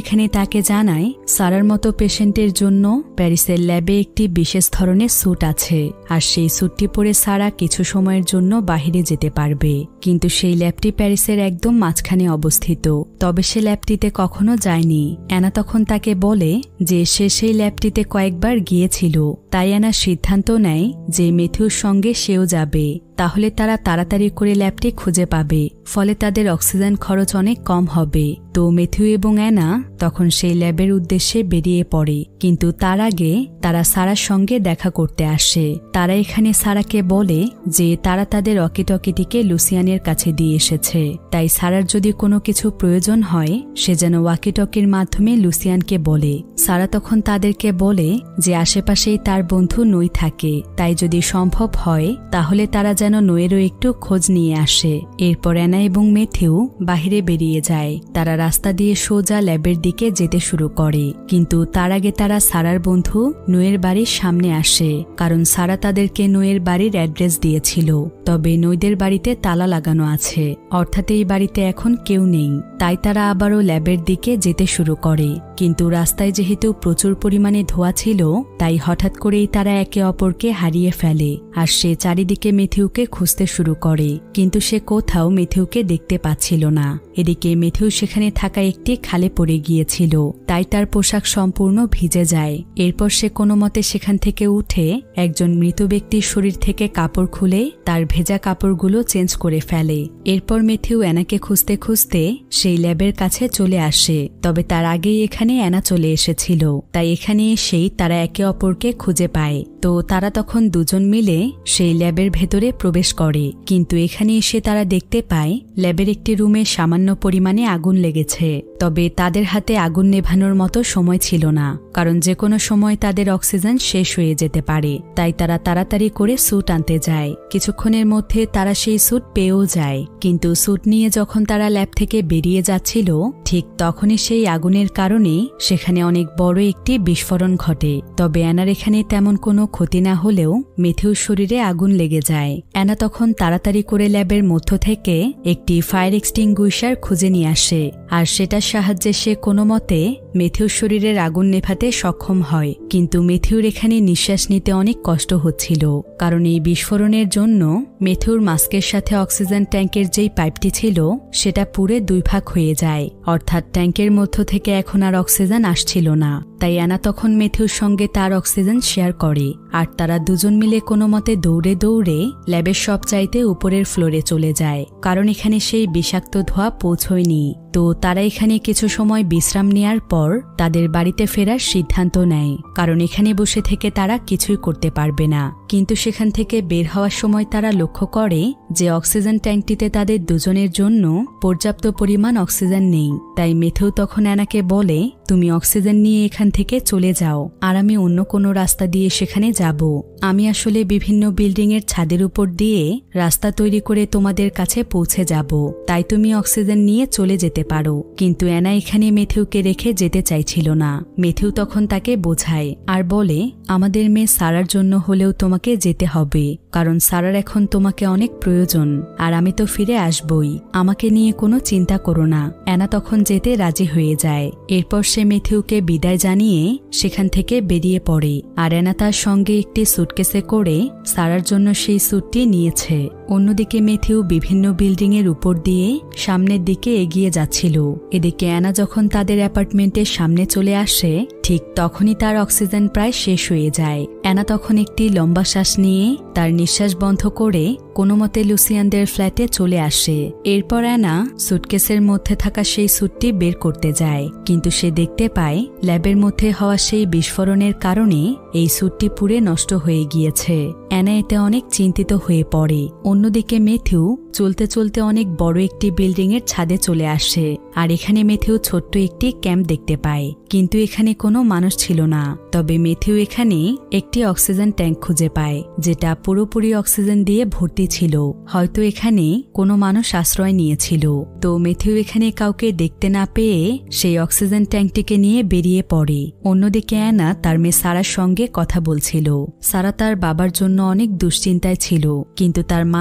তাকে জানায় সারার মতো পেশেন্টের জন্য প্যারিসের ল্যাবে একটি বিশেষ ধরনের স্যুট আছে, আর সেই স্যুটটি পরে সারা কিছু সময়ের জন্য বাহিরে যেতে পারবে। কিন্তু সেই ল্যাবটি প্যারিসের একদম মাঝখানে অবস্থিত, তবে সে ল্যাবটিতে কখনো যায়নি। অ্যানা তখন তাকে বলে যে সে সেই ল্যাবটিতে কয়েকবার গিয়েছিল। তাই অ্যানা সিদ্ধান্ত নেয় যে ম্যাথিউর সঙ্গে সেও যাবে, তাহলে তারা তাড়াতাড়ি করে ল্যাবটি খুঁজে পাবে, ফলে তাদের অক্সিজেন খরচ অনেক কম হবে। তো ম্যাথিউ এবং অ্যানা তখন সেই ল্যাবের উদ্দেশ্যে বেরিয়ে পড়ে, কিন্তু তার আগে তারা সারার সঙ্গে দেখা করতে আসে। তারা এখানে সারাকে বলে যে তারা তাদের ওয়াকিটকিটিকে লুসিয়ানের কাছে দিয়ে এসেছে, তাই সারার যদি কোনো কিছু প্রয়োজন হয় সে যেন ওয়াকিটকির মাধ্যমে লুসিয়ানকে বলে। সারা তখন তাদেরকে বলে যে আশেপাশেই তার বন্ধু নই থাকে, তাই যদি সম্ভব হয় তাহলে তারা যেন নইয়েরও একটু খোঁজ নিয়ে আসে। এরপর অ্যানা এবং ম্যাথিউ বাহিরে বেরিয়ে যায়। তারা রাস্তা দিয়ে সোজা ল্যাবের দিকে যেতে শুরু করে, কিন্তু তার আগে তারা সারার বন্ধু নইয়ের বাড়ির সামনে আসে, কারণ সারা তাদেরকে নইয়ের বাড়ির অ্যাড্রেস দিয়েছিল। তবে নইদের বাড়িতে তালা লাগানো আছে, অর্থাৎ এই বাড়িতে এখন কেউ নেই। তাই তারা আবারও ল্যাবের দিকে যেতে শুরু করে, কিন্তু রাস্তায় যেহেতু প্রচুর পরিমাণে ধোঁয়া ছিল তাই হঠাৎ করেই তারা একে অপরকে হারিয়ে ফেলে। আর সে চারিদিকে ম্যাথিউকে খুঁজতে শুরু করে, কিন্তু সে কোথাও ম্যাথিউকে দেখতে পাচ্ছিল না। এদিকে ম্যাথিউ সেখানে থাকা একটি খালে পড়ে গিয়েছিল, তাই তার পোশাক সম্পূর্ণ ভিজে যায়। এরপর সে কোনো মতে সেখান থেকে উঠে একজন মৃত ব্যক্তির শরীর থেকে কাপড় খুলে তার ভেজা কাপড়গুলো চেঞ্জ করে ফেলে। এরপর ম্যাথিউ অ্যানাকে খুঁজতে খুঁজতে সেই ল্যাবের কাছে চলে আসে, তবে তার আগেই এখানে অ্যানা চলে এসেছিল। তাই এখানে এসেই তারা একে অপরকে খুঁজে পায়। তো তারা তখন দুজন মিলে সেই ল্যাবের ভেতরে প্রবেশ করে, কিন্তু এখানে এসে তারা দেখতে পায় ল্যাবের একটি রুমে সামান্য পরিমাণে আগুন লেগেছে। তবে তাদের হাতে আগুন নেভানোর মতো সময় ছিল না, কারণ যে কোনো সময় তাদের অক্সিজেন শেষ হয়ে যেতে পারে। তাই তারা তাড়াতাড়ি করে স্যুট আনতে যায়। কিছুক্ষণের মধ্যে তারা সেই স্যুট পেয়েও যায়, কিন্তু স্যুট নিয়ে যখন তারা ল্যাব থেকে বেরিয়ে যাচ্ছিল ঠিক তখনই সেই আগুনের কারণে সেখানে অনেক বড় একটি বিস্ফোরণ ঘটে। তবে অ্যানার এখানে তেমন কোনো ক্ষতি না হলেও ম্যাথিউর শরীরে আগুন লেগে যায়। অ্যানা তখন তাড়াতাড়ি করে ল্যাবের মধ্য থেকে একটি ফায়ার এক্সটিংগুইশার খুঁজে নিয়ে আসে, আর সেটার সাহায্যে সে কোনো মতে ম্যাথিউর শরীরের আগুন নেভাতে সক্ষম হয়। কিন্তু ম্যাথিউর এখানে নিঃশ্বাস নিতে অনেক কষ্ট হচ্ছিল, কারণ এই বিস্ফোরণের জন্য ম্যাথিউর মাস্কের সাথে অক্সিজেন ট্যাঙ্কের যেই পাইপটি ছিল সেটা পুরে দুই ভাগ হয়ে যায়, অর্থাৎ ট্যাঙ্কের মধ্য থেকে এখন আর অক্সিজেন আসছিল না। তাই অ্যানা তখন ম্যাথিউর সঙ্গে তার অক্সিজেন শেয়ার করে, আর তারা দুজন মিলে কোনো মতে দৌড়ে দৌড়ে ল্যাবের সবচাইতে উপরের ফ্লোরে চলে যায়, কারণ এখানে সেই বিষাক্ত ধোঁয়া পৌঁছয়নি। তো তারা এখানে কিছু সময় বিশ্রাম নেয়ার পর তাদের বাড়িতে ফেরার সিদ্ধান্ত নেয়, কারণ এখানে বসে থেকে তারা কিছুই করতে পারবে না। কিন্তু সেখান থেকে বের হওয়ার সময় তারা লক্ষ্য করে যে অক্সিজেন ট্যাঙ্কটিতে তাদের দুজনের জন্য পর্যাপ্ত পরিমাণ অক্সিজেন নেই। তাই ম্যাথিউ তখন অ্যানাকে বলে, তুমি অক্সিজেন নিয়ে এখান থেকে চলে যাও, আর আমি অন্য কোনো রাস্তা দিয়ে সেখানে যাব। আমি আসলে বিভিন্ন বিল্ডিংয়ের ছাদের উপর দিয়ে রাস্তা তৈরি করে তোমাদের কাছে পৌঁছে যাব, তাই তুমি অক্সিজেন নিয়ে চলে যেতে পারো। কিন্তু অ্যানা এখানে ম্যাথিউকে রেখে যেতে চাইছিল না। ম্যাথিউ তখন তাকে বোঝায় আর বলে, আমাদের মেয়ে সারার জন্য হলেও তোমাকে যেতে হবে, কারণ সারার এখন তোমাকে অনেক প্রয়োজন, আর আমি তো ফিরে আসবই, আমাকে নিয়ে কোনো চিন্তা করো না। অ্যানা তখন যেতে রাজি হয়ে যায়। এরপর সে ম্যাথিউকে বিদায় জানিয়ে সেখান থেকে বেরিয়ে পড়ে, আর অ্যানা তার সঙ্গে একটি সুটকেসে করে সারার জন্য সেই স্যুটটি নিয়েছে। অন্যদিকে ম্যাথিউ বিভিন্ন বিল্ডিংয়ের উপর দিয়ে সামনের দিকে এগিয়ে যাচ্ছিল। এদিকে অ্যানা যখন তাদের অ্যাপার্টমেন্টের সামনে চলে আসে ঠিক তখনই তার অক্সিজেন প্রায় শেষ হয়ে যায়। অ্যানা তখন একটি লম্বা শ্বাস নিয়ে তার নিঃশ্বাস বন্ধ করে কোনোমতে লুসিয়ানদের ফ্ল্যাটে চলে আসে। এরপর অ্যানা সুটকেসের মধ্যে থাকা সেই স্যুটটি বের করতে যায়, কিন্তু সে দেখতে পায় ল্যাবের মধ্যে হওয়া সেই বিস্ফোরণের কারণে এই স্যুটটি পুড়ে নষ্ট হয়ে গিয়েছে। অ্যানা এতে অনেক চিন্তিত হয়ে পড়ে। অন্যদিকে ম্যাথিউ চলতে চলতে অনেক বড় একটি বিল্ডিংয়ের ছাদে চলে আসে, আর এখানে ম্যাথিউ ছোট্ট একটি ক্যাম্প দেখতে পায়, কিন্তু এখানে কোনো মানুষ ছিল না। তবে ম্যাথিউ এখানে একটি অক্সিজেন ট্যাঙ্ক খুঁজে পায়, যেটা পুরোপুরি অক্সিজেন দিয়ে ভর্তি ছিল। হয়তো এখানে কোনো মানুষ আশ্রয় নিয়েছিল। তো ম্যাথিউ এখানে কাউকে দেখতে না পেয়ে সেই অক্সিজেন ট্যাঙ্কটিকে নিয়ে বেরিয়ে পড়ে। অন্যদিকে অ্যানা তার মেয়ে সারার সঙ্গে কথা বলছিল। সারা তার বাবার জন্য অনেক দুশ্চিন্তায় ছিল, কিন্তু তার মা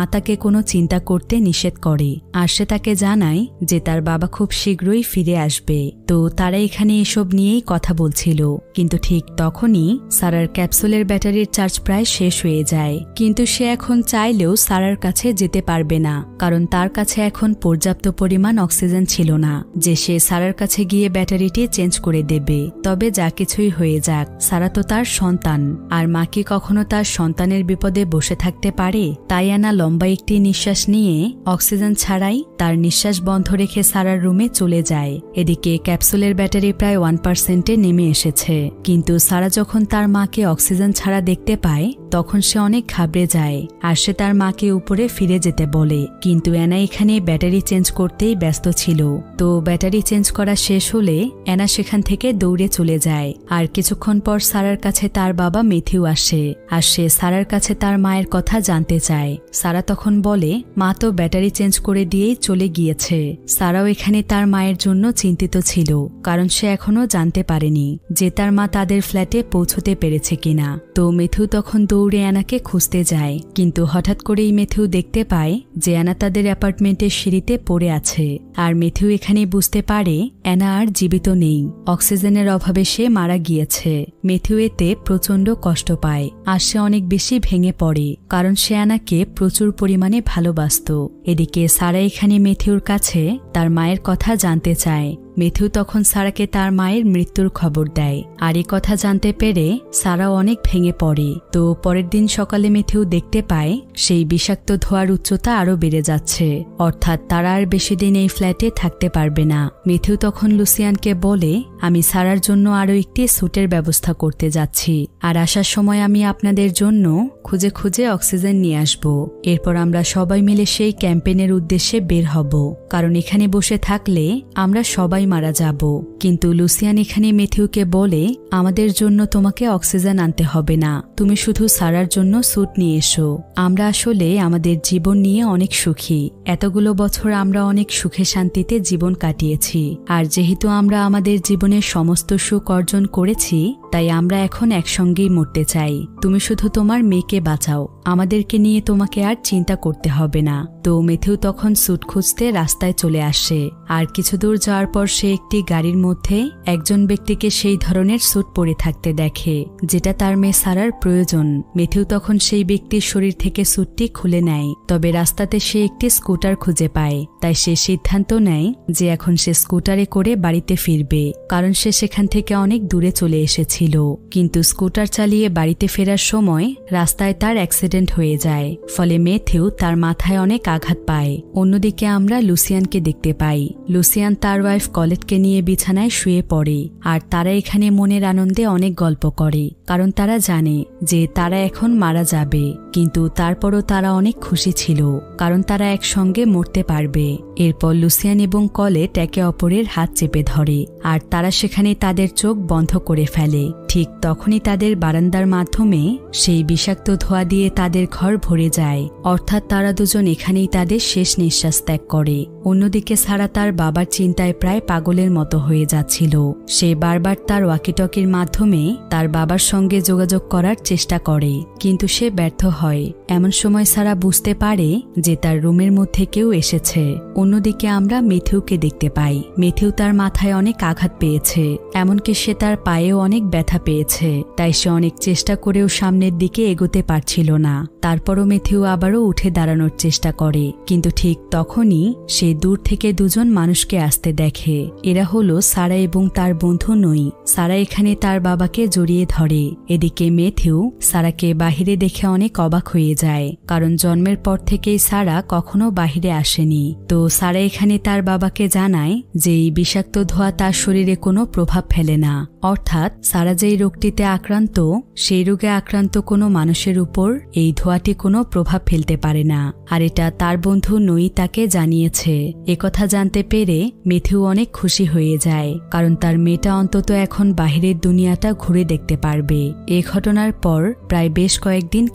তাকে কোনো চিন্তা করতে নিষেধ করে আর সে তাকে জানায় যে তার বাবা খুব শীঘ্রই ফিরে আসবে। তো তারা এখানে এসব নিয়েই কথা বলছিল, কিন্তু ঠিক তখনই সারার ক্যাপসুলের ব্যাটারির চার্জ প্রায় শেষ হয়ে যায়। কিন্তু সে এখন চাইলেও সারার কাছে যেতে পারবে না, কারণ তার কাছে এখন পর্যাপ্ত পরিমাণ অক্সিজেন ছিল না যে সে সারার কাছে গিয়ে ব্যাটারিটি চেঞ্জ করে দেবে। তবে যা কিছুই হয়ে যাক, সারা তো তার সন্তান, আর মা কি কখনো তার সন্তানের বিপদে বসে থাকতে পারে? তাই অ্যানা লম্বা একটি নিঃশ্বাস নিয়ে অক্সিজেন ছাড়াই তার নিঃশ্বাস বন্ধ রেখে সারার রুমে চলে যায়। এদিকে ক্যাপসুলের ব্যাটারি প্রায় 1%-এ নেমে এসেছে, কিন্তু সারা যখন তার মাকে অক্সিজেন ছাড়া দেখতে পায় তখন সে অনেক ঘাবড়ে যায় আর সে তার মাকে উপরে ফিরে যেতে বলে। কিন্তু অ্যানা এখানে ব্যাটারি চেঞ্জ করতেই ব্যস্ত ছিল। তো ব্যাটারি চেঞ্জ করা শেষ হলে অ্যানা সেখান থেকে দৌড়ে চলে যায়। আর কিছুক্ষণ পর সারার কাছে তার বাবা ম্যাথিউ আসে আর সে সারার কাছে তার মায়ের কথা জানতে চায়। সারা তখন বলে মা তো ব্যাটারি চেঞ্জ করে দিয়েই চলে গিয়েছে। সারাও এখানে তার মায়ের জন্য চিন্তিত ছিল, কারণ সে এখনো জানতে পারেনি যে তার মা তাদের ফ্ল্যাটে পৌঁছতে পেরেছে কিনা। তো ম্যাথিউ তখন দৌড়ে অ্যানাকে খুঁজতে যায়, কিন্তু হঠাৎ করেই ম্যাথিউ দেখতে পায় যে অ্যানা তাদের অ্যাপার্টমেন্টের সিঁড়িতে পড়ে আছে। আর ম্যাথিউ এখানে বুঝতে পারে অ্যানা আর জীবিত নেই, অক্সিজেনের অভাবে সে মারা গিয়েছে। ম্যাথিউ এতে প্রচণ্ড কষ্ট পায় আর সে অনেক বেশি ভেঙে পড়ে, কারণ সে অ্যানাকে প্রচুর পরিমাণে ভালোবাসত। এদিকে সারা এখানে ম্যাথিউর কাছে তার মায়ের কথা জানতে চায়। ম্যাথিউ তখন সারাকে তার মায়ের মৃত্যুর খবর দেয়, আর এই কথা জানতে পেরে সারা অনেক ভেঙে পড়ে। তো পরের দিন সকালে ম্যাথিউ দেখতে পায় সেই বিষাক্ত ধোঁয়ার উচ্চতা আরও বেড়ে যাচ্ছে, অর্থাৎ তারা আর বেশি দিন এই ফ্ল্যাটে থাকতে পারবে না। ম্যাথিউ তখন লুসিয়ানকে বলে, আমি সারার জন্য আরও একটি স্যুটের ব্যবস্থা করতে যাচ্ছি, আর আসার সময় আমি আপনাদের জন্য খুঁজে খুঁজে অক্সিজেন নিয়ে আসব। এরপর আমরা সবাই মিলে সেই ক্যাম্পেইনের উদ্দেশ্যে বের হব, কারণ এখানে বসে থাকলে আমরা সবাই মারা যাব। কিন্তু লুসিয়ান এখানে ম্যাথিউকে বলে, আমাদের জন্য তোমাকে অক্সিজেন আনতে হবে না, তুমি শুধু সারার জন্য স্যুট নিয়ে এসো। আমরা আসলে আমাদের জীবন নিয়ে অনেক সুখী, এতগুলো বছর আমরা অনেক সুখে শান্তিতে জীবন কাটিয়েছি, আর যেহেতু আমরা আমাদের জীবনের সমস্ত সুখ অর্জন করেছি তাই আমরা এখন একসঙ্গেই মরতে চাই। তুমি শুধু তোমার মেয়েকে বাঁচাও, আমাদেরকে নিয়ে তোমাকে আর চিন্তা করতে হবে না। তো ম্যাথিউ তখন স্যুট খুঁজতে রাস্তায় চলে আসে, আর কিছু দূর যাওয়ার পর সে একটি গাড়ির মধ্যে একজন ব্যক্তিকে সেই ধরনের স্যুট পরে থাকতে দেখে যেটা তার মেয়ে সারার প্রয়োজন। ম্যাথিউ তখন সেই ব্যক্তির শরীর থেকে স্যুটটি খুলে নেয়, তবে রাস্তাতে সে একটি স্কুটার খুঁজে পায়। তাই সে সিদ্ধান্ত নেয় যে এখন সে স্কুটারে করে বাড়িতে ফিরবে, কারণ সে সেখান থেকে অনেক দূরে চলে এসেছিল। কিন্তু স্কুটার চালিয়ে বাড়িতে ফেরার সময় রাস্তায় তার অ্যাক্সিডেন্ট হয়ে যায়, ফলে ম্যাথিউ তার মাথায় অনেক আঘাত পায়। অন্যদিকে আমরা লুসিয়ানকে দেখতে পাই। লুসিয়ান তার ওয়াইফ কলেটকে নিয়ে বিছানায় শুয়ে পড়ে, আর তারা এখানে মনের আনন্দে অনেক গল্প করে, কারণ তারা জানে যে তারা এখন মারা যাবে। কিন্তু তারপরও তারা অনেক খুশি ছিল, কারণ তারা একসঙ্গে মরতে পারবে। এরপর লুসিয়ান এবং কলেট একে অপরের হাত চেপে ধরে, আর তারা সেখানে তাদের চোখ বন্ধ করে ফেলে। ঠিক তখনই তাদের বারান্দার মাধ্যমে সেই বিষাক্ত ধোঁয়া দিয়ে তাদের ঘর ভরে যায়, অর্থাৎ তারা দুজন এখানেই তাদের শেষ নিঃশ্বাস ত্যাগ করে। অন্যদিকে সারা তার বাবার চিন্তায় প্রায় পাগলের মতো হয়ে যাচ্ছিল। সে বারবার তার ওয়াকিটকির মাধ্যমে তার বাবার সঙ্গে যোগাযোগ করার চেষ্টা করে, কিন্তু সে ব্যর্থ হয়। এমন সময় সারা বুঝতে পারে যে তার রুমের মধ্যে কেউ এসেছে। অন্যদিকে আমরা ম্যাথিউকে দেখতে পাই। ম্যাথিউ তার মাথায় অনেক আঘাত পেয়েছে, এমনকি সে তার পায়েও অনেক ব্যথা পেয়েছে। তাই সে অনেক চেষ্টা করেও সামনের দিকে এগোতে পারছিল না। তারপরও ম্যাথিউ আবারও উঠে দাঁড়ানোর চেষ্টা করে, কিন্তু ঠিক তখনই সে দূর থেকে দুজন মানুষকে আসতে দেখে। এরা হলো সারা এবং তার বন্ধু নই। সারা এখানে তার বাবাকে জড়িয়ে ধরে। এদিকে ম্যাথিউ সারাকে বাহিরে দেখে অনেক অবাক হয়ে যায়, কারণ জন্মের পর থেকেই সারা কখনো বাহিরে আসেনি। তো সারা এখানে তার বাবাকে জানায় যে এই বিষাক্ত ধোঁয়া তার শরীরে কোনো প্রভাব ফেলে না, অর্থাৎ সারা যেই রোগটিতে আক্রান্ত সেই রোগে আক্রান্ত কোনো মানুষের উপর এই ধোঁয়াটি কোনো প্রভাব ফেলতে পারে না। আর এটা তার বন্ধু নই তাকে জানিয়েছে। একথা জানতে পেরে ম্যাথিউ অনেক খুশি হয়ে যায়, কারণ তার মেয়েটা অন্তত এখন বাহিরের দুনিয়াটা ঘুরে দেখতে পারবে। এ ঘটনার পর প্রায় বেশ কয়েকদিন কেটে যায়।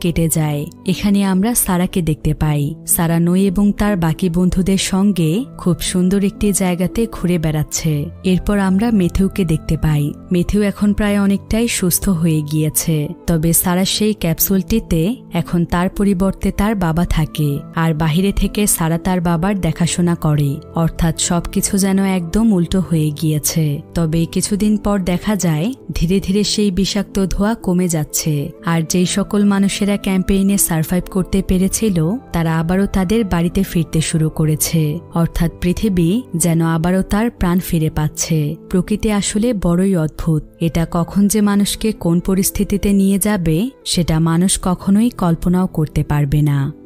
যায়। এখানে আমরা সারাকে দেখতে পাই। সারা নই এবং তার বাকি বন্ধুদের সঙ্গে খুব সুন্দর একটি জায়গাতে ঘুরে বেড়াচ্ছে। এরপর আমরা মেথিউকে দেখতে পাই। মেথিউ এখন প্রায় অনেকটাই সুস্থ হয়ে গিয়েছে, তবে সারা সেই ক্যাপসুলটিতে এখন তার পরিবর্তে তার বাবা থাকে, আর বাহিরে থেকে সারা তার বাবার দেখাশোনা করে। অর্থাৎ সবকিছু যেন একদম উল্টো হয়ে গিয়েছে। তবে কিছুদিন পর দেখা যায় ধীরে ধীরে সেই বিষাক্ত ধোঁয়া কমে যাচ্ছে, আর যেই সকল মানুষেরা ক্যাম্পেইনে সারভাইভ করতে পেরেছিল তারা আবারও তাদের বাড়িতে ফিরতে শুরু করেছে। অর্থাৎ পৃথিবী যেন আবারও তার প্রাণ ফিরে পাচ্ছে। প্রকৃতি আসলে বড়ই অদ্ভুত। এটা কখন যে মানুষকে কোন পরিস্থিতিতে নিয়ে যাবে সেটা মানুষ কখনোই কল্পনাও করতে পারবে না।